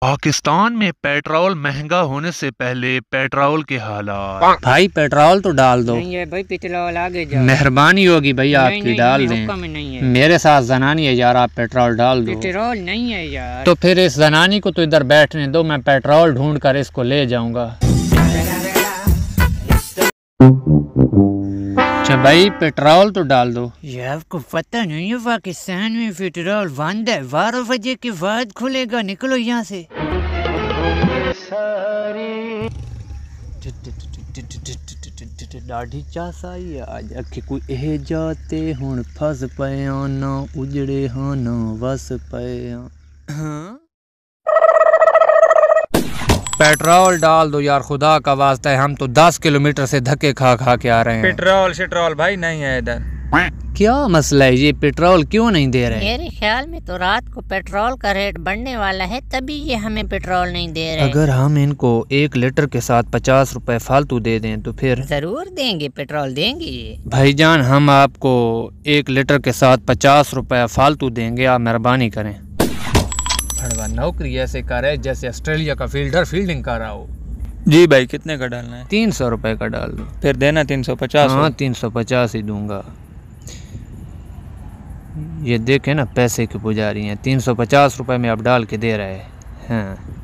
पाकिस्तान में पेट्रोल महंगा होने से पहले पेट्रोल के हालात। भाई पेट्रोल तो डाल दो। नहीं है भाई, पेट्रोल आगे जाओ। मेहरबानी होगी भाई आपकी, नहीं, डाल नहीं, दें। हुक्म नहीं है। मेरे साथ जनानी है यार, आप पेट्रोल डाल दो। पेट्रोल नहीं है यार। तो फिर इस जनानी को तो इधर बैठने दो, मैं पेट्रोल ढूंढ कर इसको ले जाऊंगा। अच्छा भाई पेट्रोल तो डाल दो। ये आपको पता नहीं है पाकिस्तान में पेट्रोल बंद है, 12 बजे के बाद खुलेगा, निकलो यहाँ से। डाढ़ी चासाई आज अखे कोई एह जाते हुण फस पे ना उजड़े हाँ ना वस पे। पेट्रोल डाल दो यार, खुदा का वास्ता है, हम तो 10 किलोमीटर से धक्के खा खा के आ रहे हैं। पेट्रोल भाई नहीं है इधर। क्या मसला है, ये पेट्रोल क्यों नहीं दे रहे? मेरे ख्याल में तो रात को पेट्रोल का रेट बढ़ने वाला है, तभी ये हमें पेट्रोल नहीं दे रहे। अगर हम इनको 1 लीटर के साथ 50 रुपए फालतू दे दें तो फिर? जरूर देंगे, पेट्रोल देंगे ये। भाईजान हम आपको 1 लीटर के साथ 50 रुपए फालतू देंगे, आप मेहरबानी करें। नौकरी ऐसे कर रहे जैसे ऑस्ट्रेलिया का फील्डर फील्डिंग कर रहा हो। जी भाई कितने का डालना है? 300 रुपए का डाल दो। फिर देना 350। हाँ 350 ही दूंगा। ये देखे ना पैसे की पुजारी हैं, 350 रुपए में आप डाल के दे रहे हैं। हाँ